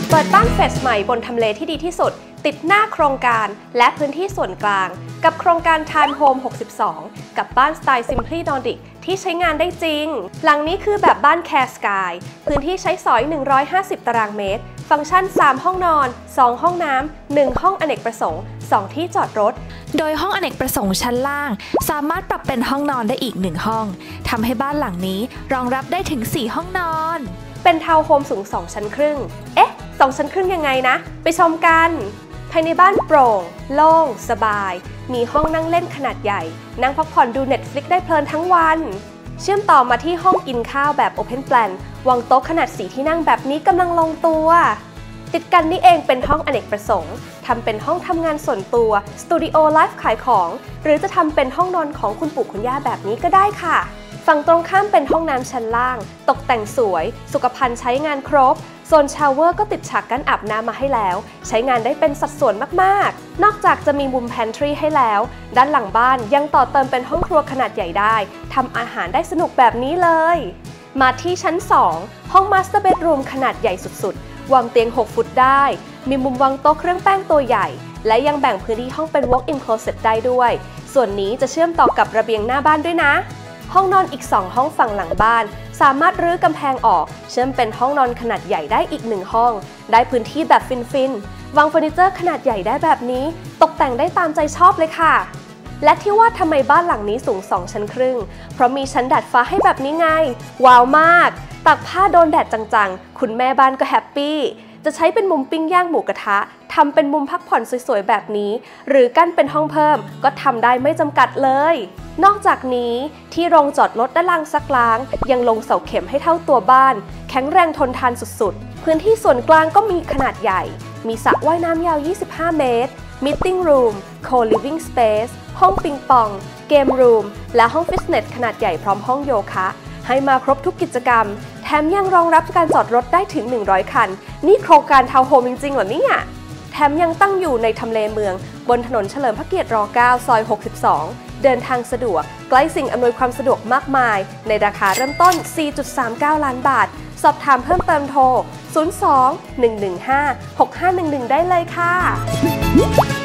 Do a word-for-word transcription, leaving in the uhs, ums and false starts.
เปิดบ้านเฟสใหม่บนทำเลที่ดีที่สุดติดหน้าโครงการและพื้นที่ส่วนกลางกับโครงการ Time Home หกสิบสองกับบ้านสไตล์ Simply Nordic ที่ใช้งานได้จริงหลังนี้คือแบบบ้าน Care Sky พื้นที่ใช้สอยหนึ่งร้อยห้าสิบตารางเมตรฟังก์ชันสามห้องนอนสองห้องน้ำหนึ่งห้องอเนกประสงค์สองที่จอดรถโดยห้องอเนกประสงค์ชั้นล่างสามารถปรับเป็นห้องนอนได้อีกหนึ่งห้องทำให้บ้านหลังนี้รองรับได้ถึงสี่ห้องนอนเป็นทาวน์โฮมสูงสองชั้นครึ่งเอ๊ะสองชั้นครึ่งยังไงนะไปชมกันภายในบ้านโปร่งโล่งสบายมีห้องนั่งเล่นขนาดใหญ่นั่งพักผ่อนดู Netflix ได้เพลินทั้งวันเชื่อมต่อมาที่ห้องกินข้าวแบบ Open Plan วางโต๊ะขนาดสี่ที่นั่งแบบนี้กำลังลงตัวติดกันนี่เองเป็นห้องอเนกประสงค์ทำเป็นห้องทำงานส่วนตัวสตูดิโอไลฟ์ขายของหรือจะทำเป็นห้องนอนของคุณปู่คุณย่าแบบนี้ก็ได้ค่ะฝั่งตรงข้ามเป็นห้องน้ำชั้นล่างตกแต่งสวยสุขภัณฑ์ใช้งานครบโซนชาวเวอร์ก็ติดฉากกั้นอาบน้ำมาให้แล้วใช้งานได้เป็นสัดส่วนมากๆนอกจากจะมีมุมแพนทรีให้แล้วด้านหลังบ้านยังต่อเติมเป็นห้องครัวขนาดใหญ่ได้ทำอาหารได้สนุกแบบนี้เลยมาที่ชั้นสองห้องมาสเตอร์เบดรูมขนาดใหญ่สุดๆวางเตียงหกฟุตได้มีมุมวางโต๊ะเครื่องแป้งตัวใหญ่และยังแบ่งพื้นที่ห้องเป็น walk-in closet ได้ด้วยส่วนนี้จะเชื่อมต่อกับระเบียงหน้าบ้านด้วยนะห้องนอนอีกสองห้องฝั่งหลังบ้านสามารถรื้อกำแพงออกเชื่อมเป็นห้องนอนขนาดใหญ่ได้อีกหนึ่งห้องได้พื้นที่แบบฟินๆวางเฟอร์นิเจอร์ขนาดใหญ่ได้แบบนี้ตกแต่งได้ตามใจชอบเลยค่ะและที่ว่าทำไมบ้านหลังนี้สูงสองชั้นครึ่งเพราะมีชั้นดาดฟ้าให้แบบนี้ไงว้าวมากตากผ้าโดนแดดจังๆคุณแม่บ้านก็แฮปปี้จะใช้เป็นมุมปิ้งย่างหมูกระทะทำเป็นมุมพักผ่อนสวยๆแบบนี้หรือกั้นเป็นห้องเพิ่มก็ทำได้ไม่จำกัดเลยนอกจากนี้ที่โรงจอดรถด้านล่างซักล้างยังลงเสาเข็มให้เท่าตัวบ้านแข็งแรงทนทานสุดๆพื้นที่ส่วนกลางก็มีขนาดใหญ่มีสระว่ายน้ำยาวยี่สิบห้าเมตร Meeting Room Co-Living Space ห้องปิงปองเกมรูมและห้องฟิตเนสขนาดใหญ่พร้อมห้องโยคะให้มาครบทุกกิจกรรมแถมยังรองรับการจอดรถได้ถึงหนึ่งร้อยคันนี่โครงการทาวน์โฮมจริงๆเหรอเนี่ยแถมยังตั้งอยู่ในทำเลเมืองบนถนนเฉลิมพระเกียรติรเก้าซอยหกสิบสองเดินทางสะดวกใกล้สิ่งอำนวยความสะดวกมากมายในราคาเริ่มต้น สี่จุดสามเก้า ล้านบาทสอบถามเพิ่มเติมโทร ศูนย์ สอง หนึ่ง หนึ่ง ห้า หก ห้า หนึ่ง หนึ่ง ได้เลยค่ะ